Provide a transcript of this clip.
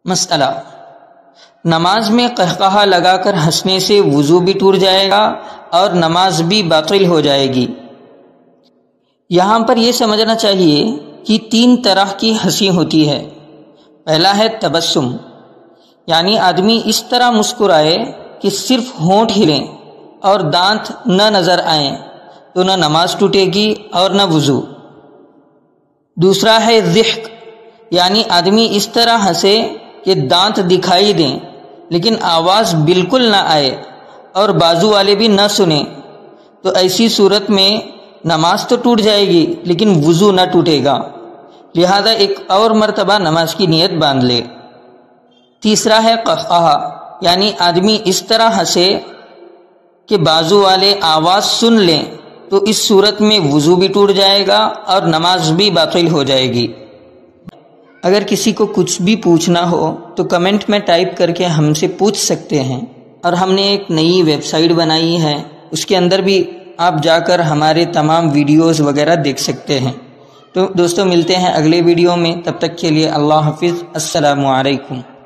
مسئلہ: نماز میں قہقہا لگا کر ہنسنے سے وضو بھی ٹوٹ جائے گا اور نماز بھی باطل ہو جائے گی۔ یہاں پر یہ سمجھنا چاہیے کہ 3 طرح کی ہنسی ہوتی ہے۔ پہلا ہے تبسم، یعنی آدمی اس طرح مسکرائے کہ صرف ہونٹ ہلیں اور دانت نہ نظر آئیں تو نہ نماز ٹوٹے گی اور نہ وضو۔ دوسرا ہے ضحک، یعنی آدمی اس طرح ہنسے کہ دانت دکھائی دیں لیکن آواز بالکل نہ آئے اور بازو والے بھی نہ سنیں، تو ایسی صورت میں نماز تو ٹوٹ جائے گی لیکن وضو نہ ٹوٹے گا، لہذا ایک اور مرتبہ نماز کی نیت باندھ لے۔ تیسرا ہے قہقہا، یعنی آدمی اس طرح ہنسے کہ بازو والے آواز سن لیں، تو اس صورت میں وضو بھی ٹوٹ جائے گا اور نماز بھی باطل ہو جائے گی۔ اگر کسی کو کچھ بھی پوچھنا ہو تو کمنٹ میں ٹائپ کر کے ہم سے پوچھ سکتے ہیں، اور ہم نے ایک نئی ویب سائٹ بنائی ہے، اس کے اندر بھی آپ جا کر ہمارے تمام ویڈیوز وغیرہ دیکھ سکتے ہیں۔ تو دوستو ملتے ہیں اگلے ویڈیو میں، تب تک کے لیے اللہ حافظ، السلام علیکم۔